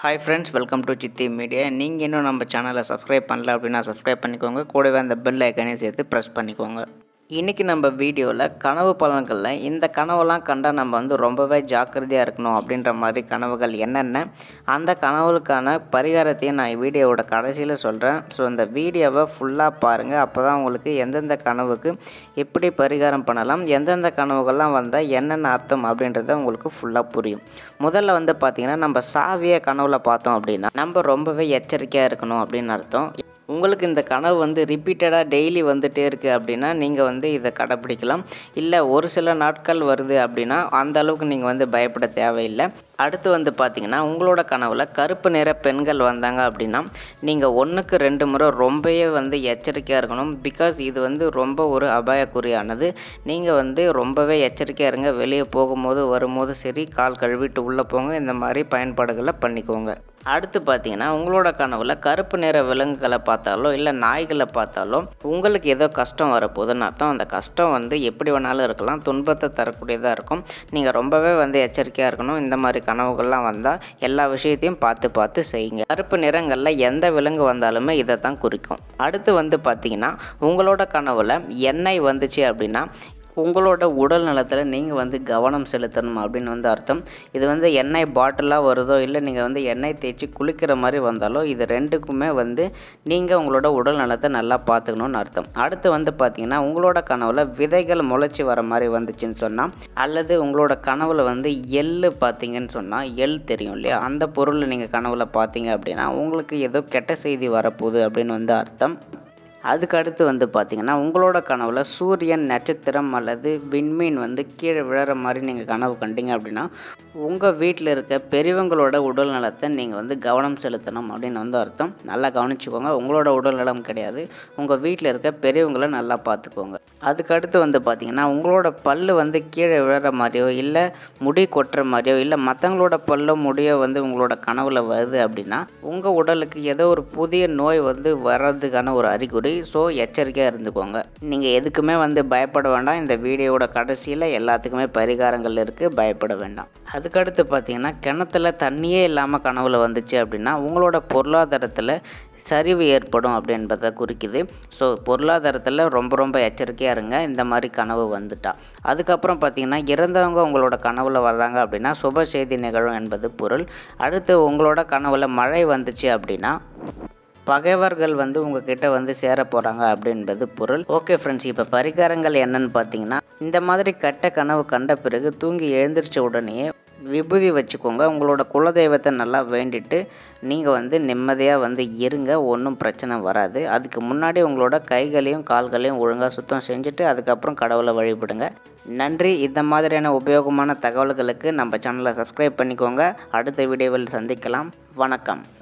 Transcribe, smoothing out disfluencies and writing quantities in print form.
Hi friends, welcome to Chitti Media. நீங்கள் இன்னும் நம்ம சேனலை சப்ஸ்கிரைப் பண்ணல அப்படின்னா சப்ஸ்கிரைப் பண்ணிக்கோங்க. கூடவே அந்த பெல் ஐக்கனையும் சேர்த்து ப்ரெஸ் பண்ணிக்கோங்க. இன்றைக்கி நம்ம வீடியோவில் கனவு பலன்களில் இந்த கனவுலாம் கண்டால் நம்ம ரொம்பவே ஜாக்கிரதையாக இருக்கணும் அப்படின்ற மாதிரி கனவுகள் என்னென்ன, அந்த கனவுகளுக்கான பரிகாரத்தையும் நான் வீடியோவோட கடைசியில் சொல்கிறேன். ஸோ இந்த வீடியோவை ஃபுல்லாக பாருங்கள். அப்போ தான் உங்களுக்கு எந்தெந்த கனவுக்கு எப்படி பரிகாரம் பண்ணலாம், எந்தெந்த கனவுகள்லாம் வந்தால் என்னென்ன அர்த்தம் அப்படின்றத உங்களுக்கு ஃபுல்லாக புரியும். முதல்ல பார்த்திங்கன்னா, நம்ம சாவியை கனவில் பார்த்தோம் அப்படின்னா நம்ம ரொம்பவே எச்சரிக்கையாக இருக்கணும் அப்படின்னு அர்த்தம். உங்களுக்கு இந்த கனவு ரிப்பீட்டடாக டெய்லி வந்துகிட்டே இருக்குது அப்படின்னா நீங்கள் இதை கடைப்பிடிக்கலாம். இல்லை ஒரு சில நாட்கள் வருது அப்படின்னா அந்த அளவுக்கு நீங்கள் பயப்பட தேவையில்லை. அடுத்து பார்த்திங்கன்னா, உங்களோட கனவில் கருப்பு நிற பெண்கள் வந்தாங்க அப்படின்னா நீங்கள் 1க்கு 2 முறை ரொம்பவே எச்சரிக்கையாக இருக்கணும். பிகாஸ் இது ரொம்ப ஒரு அபாயக்குறியானது. நீங்கள் ரொம்பவே எச்சரிக்கையாக இருங்க. வெளியே போகும்போது வரும்போது சரி, கால் கழுவிட்டு உள்ளே போங்க. இந்த மாதிரி பயன்பாடுகளை பண்ணிக்கோங்க. அடுத்து பார்த்திங்கன்னா, உங்களோட கனவில் கருப்பு நிற விலங்குகளை பார்த்தாலோ இல்லை நாய்களை பார்த்தாலோ உங்களுக்கு ஏதோ கஷ்டம் வரப்போகுதுன்னு அர்த்தம். அந்த கஷ்டம் எப்படி வேணாலும் இருக்கலாம், துன்பத்தை தரக்கூடியதாக இருக்கும். நீங்கள் ரொம்பவே எச்சரிக்கையாக இருக்கணும். இந்த மாதிரி கனவுகள்லாம் வந்தால் எல்லா விஷயத்தையும் பார்த்து செய்யுங்க. கருப்பு நிறங்களில் எந்த விலங்கு வந்தாலுமே இதை தான் குறிக்கும். அடுத்து பார்த்திங்கன்னா, உங்களோட கனவில் எண்ணெய் வந்துச்சு அப்படின்னா உங்களோட உடல் நலத்தில் நீங்கள் கவனம் செலுத்தணும் அப்படின்னு அர்த்தம். இது எண்ணெய் பாட்டிலாக வருதோ இல்லை நீங்கள் எண்ணெய் தேய்ச்சி குளிக்கிற மாதிரி வந்தாலோ இது ரெண்டுக்குமே நீங்கள் உங்களோட உடல் நலத்தை நல்லா பார்த்துக்கணுன்னு அர்த்தம். அடுத்து பார்த்திங்கன்னா, உங்களோட கனவில் விதைகள் முளைச்சி வர மாதிரி வந்துச்சுன்னு சொன்னால், அல்லது உங்களோட கனவில் எள்ளு பார்த்தீங்கன்னு சொன்னால், எள் தெரியும் இல்லையா, அந்த பொருளை நீங்கள் கனவில் பார்த்தீங்க அப்படின்னா உங்களுக்கு ஏதோ கெட்ட செய்தி வரப்போகுது அப்படின்னு அர்த்தம். அதுக்கு அடுத்து பார்த்திங்கன்னா, உங்களோட கனவில் சூரியன், நட்சத்திரம் அல்லது விண்மீன் கீழே விழற மாதிரி நீங்கள் கனவு கண்டீங்க அப்படின்னா உங்கள் வீட்டில் இருக்க பெரியவங்களோட உடல் நலத்தை நீங்கள் கவனம் செலுத்தணும் அப்படின்னு அர்த்தம். நல்லா கவனிச்சுக்கோங்க. உங்களோட உடல் நலம் கிடையாது, உங்கள் வீட்டில் இருக்க பெரியவங்களை நல்லா பார்த்துக்கோங்க. அதுக்கு அடுத்து பார்த்திங்கன்னா, உங்களோட பல்லு கீழே விழற மாதிரியோ இல்லை முடி கொட்டுற மாதிரியோ இல்லை மற்றவங்களோட பல்லோ முடியோ உங்களோட கனவில் வருது அப்படின்னா உங்கள் உடலுக்கு ஏதோ ஒரு புதிய நோய் வர்றதுக்கான ஒரு அறிகுறி. ஸோ எச்சரிக்கையாக இருந்துக்கோங்க. நீங்கள் எதுக்குமே பயப்பட வேண்டாம். இந்த வீடியோவோட கடைசியில் எல்லாத்துக்குமே பரிகாரங்கள் இருக்குது, பயப்பட வேண்டாம். அதுக்கடுத்து பார்த்திங்கன்னா, கிணத்துல தண்ணியே இல்லாமல் கனவில் வந்துச்சு அப்படின்னா உங்களோட பொருளாதாரத்தில் சரிவு ஏற்படும் அப்படின்றத குறிக்குது. ஸோ பொருளாதாரத்தில் ரொம்ப எச்சரிக்கையாக இருங்க இந்த மாதிரி கனவு வந்துட்டா. அதுக்கப்புறம் பார்த்திங்கன்னா, இறந்தவங்க உங்களோட கனவில் வர்றாங்க அப்படின்னா சுப செய்தி நிகழும் என்பது பொருள். அடுத்து உங்களோட கனவில் மழை வந்துச்சு அப்படின்னா பகைவர்கள் உங்ககிட்ட சேர போகிறாங்க அப்படின்றது பொருள். ஓகே ஃப்ரெண்ட்ஸ், இப்போ பரிகாரங்கள் என்னன்னு பார்த்தீங்கன்னா, இந்த மாதிரி கெட்ட கனவு கண்ட பிறகு தூங்கி எழுந்திரிச்ச உடனே விபூதி வச்சுக்கோங்க. உங்களோட குலதெய்வத்தை நல்லா வேண்டிட்டு நீங்கள் நிம்மதியாக இருங்க, ஒன்றும் பிரச்சனை வராது. அதுக்கு முன்னாடி உங்களோட கைகளையும் கால்களையும் ஒழுங்காக சுத்தம் செஞ்சுட்டு அதுக்கப்புறம் கடவுளை வழிபடுங்க. நன்றி. இந்த மாதிரியான உபயோகமான தகவல்களுக்கு நம்ம சேனலை சப்ஸ்கிரைப் பண்ணிக்கோங்க. அடுத்த வீடியோவில் சந்திக்கலாம். வணக்கம்.